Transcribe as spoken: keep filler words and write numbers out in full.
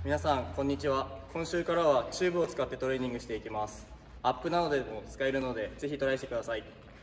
皆さんこんにちは。今週からはチューブを使ってトレーニングしていきます。アップなどでも使えるのでぜひトライしてください。